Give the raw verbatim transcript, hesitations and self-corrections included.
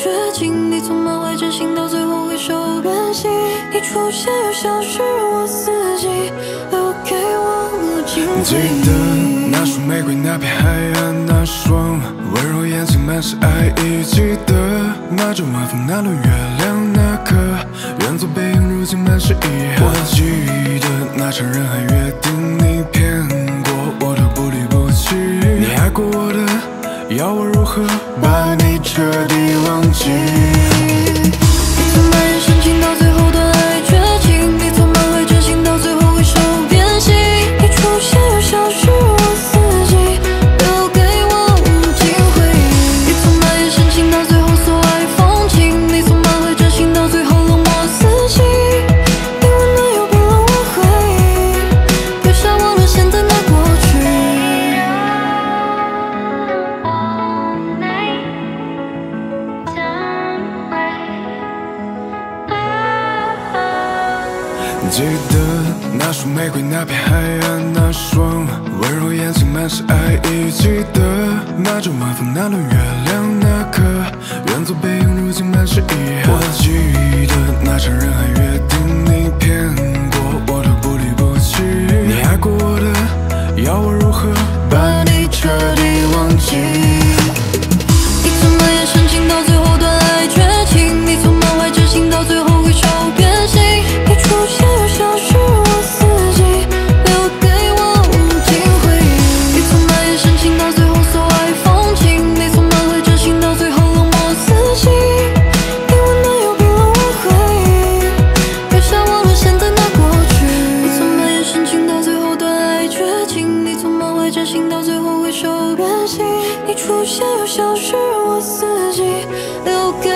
绝境，你从满怀真心到最后回首变心，你出现又消失，我四季留给我无尽回忆。 记得那束玫瑰，那片海岸，那双温柔眼睛满是爱意。记得那阵晚风，那轮月亮，那颗远走背影，如今满是遗憾。我记得那场人海约定，你骗过我的不离不弃，你爱过我的，要我如何把你彻底忘记？ 你从满眼深情到最后断爱绝境，你从满怀真心到最后回首变心，你出现又消失，我四季留给我无尽回忆。你从满眼深情到最后所爱风景，你从满怀真心到最后冷漠四季，你温暖又冰冷我回忆，留下忘了现在那过去。 记得那束玫瑰，那片海岸，那双温柔眼睛满是爱意。记得那阵晚风，那轮月亮，那颗远走背影，如今满是遗憾。我记得那场人海约定，你骗过我的不离不弃，你爱过我的，要我如何把你彻底忘记？ 你从满眼深情到最后断爱绝境，你从满怀真心到最后回首变心，你出现又消失，我四季留给我无尽回忆。你从满眼深情到最后所爱风景，你从满怀真心到最后冷漠四季，你温暖又冰冷我回忆，留下忘了现在那过去。你从满眼深情到最后断爱绝境，你从满怀真心到最后回首变心，你出现又消失，我四季留给